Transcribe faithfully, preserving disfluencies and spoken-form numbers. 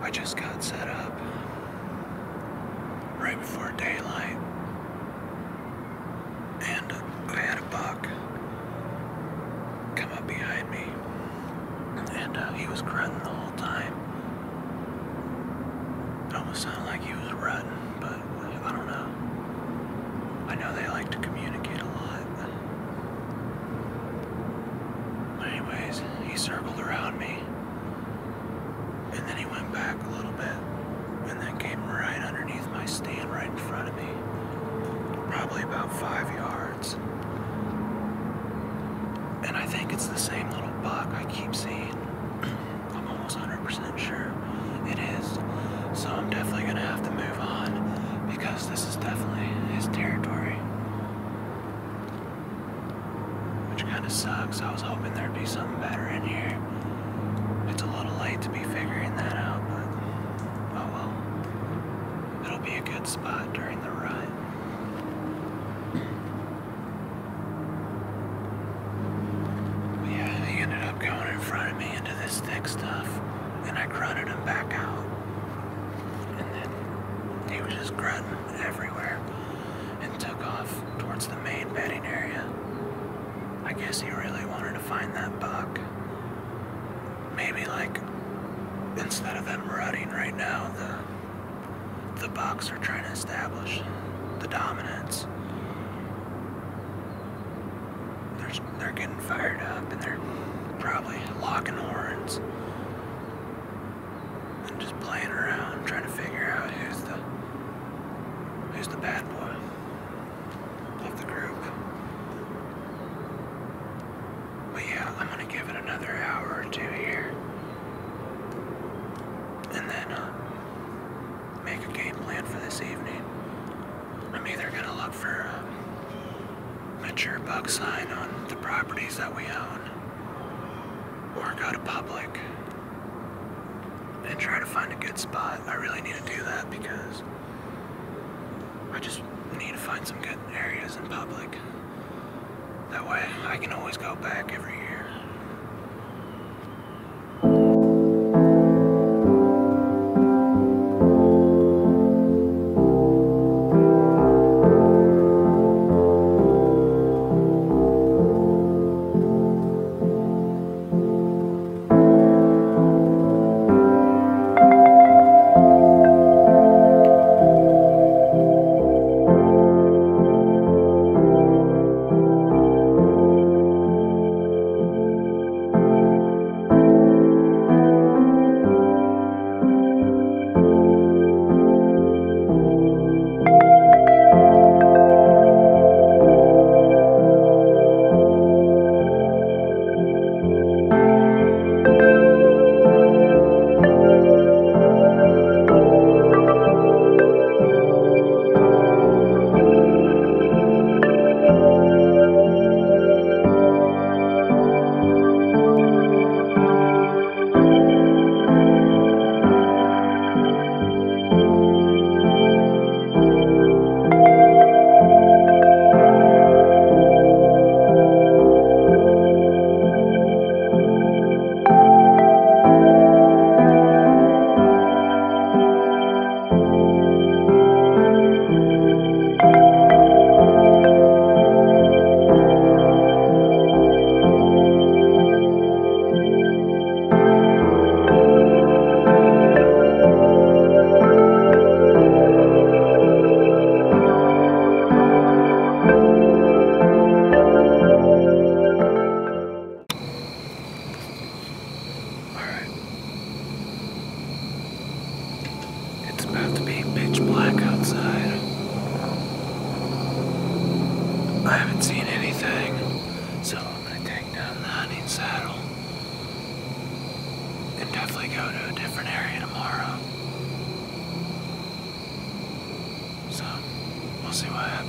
I just got set up right before daylight, and I had a buck come up behind me, and uh, he was grunting the whole time. It almost sounded like he was rutting, but I don't know. I know they like to communicate a lot. Anyways, he circled around me, and then he went back a little bit, and then came right underneath my stand right in front of me, probably about five yards. And I think it's the same little buck I keep seeing. I'm almost one hundred percent sure it is. So I'm definitely going to have to move on, because this is definitely his territory. Which kind of sucks. I was hoping there'd be something better in here. It's a little late to be figuring that out, but oh well. It'll be a good spot during the rut. But yeah, he ended up going in front of me into this thick stuff, and I grunted him back out. And then he was just grunting everywhere and took off towards the main bedding area. I guess he really wanted to find that buck. Maybe like, instead of them rutting right now, the the bucks are trying to establish the dominance. They're, they're getting fired up, and they're probably locking horns and just playing around, trying to figure out who's the who's the bad boy of the group. But yeah, I'm gonna give it another hour or two here, and then uh, make a game plan for this evening. I'm either gonna look for a mature buck sign on the properties that we own, or go to public and try to find a good spot. I really need to do that because I just need to find some good areas in public. That way I can always go back every year. I haven't seen anything, so I'm gonna take down the hunting saddle and definitely go to a different area tomorrow. So, we'll see what happens.